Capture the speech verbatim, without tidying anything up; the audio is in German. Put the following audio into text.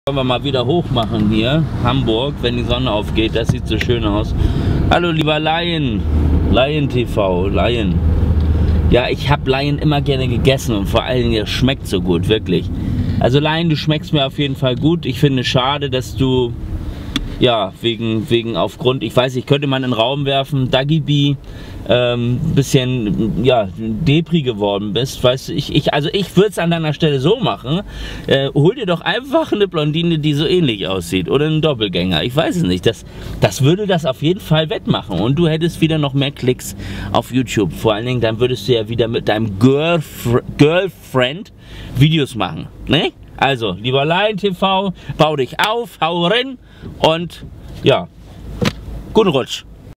Wollen wir mal wieder hoch machen hier, Hamburg, wenn die Sonne aufgeht, das sieht so schön aus. Hallo lieber Lion, Lion T V, Lion. Ja, ich habe Lion immer gerne gegessen und vor allen Dingen, es schmeckt so gut, wirklich. Also Lion, du schmeckst mir auf jeden Fall gut. Ich finde es schade, dass du, ja, wegen, wegen aufgrund, ich weiß, ich könnte mal in den Raum werfen, Dagi B, ähm, bisschen, ja, Depri geworden bist, weißt du, ich, ich, also ich würde es an deiner Stelle so machen, äh, hol dir doch einfach eine Blondine, die so ähnlich aussieht, oder einen Doppelgänger, ich weiß es nicht, das, das würde das auf jeden Fall wettmachen und du hättest wieder noch mehr Klicks auf YouTube, vor allen Dingen, dann würdest du ja wieder mit deinem Girlfr Girlfriend Videos machen, ne? Also, lieber Lion T V, bau dich auf, hau rein und, ja, guten Rutsch.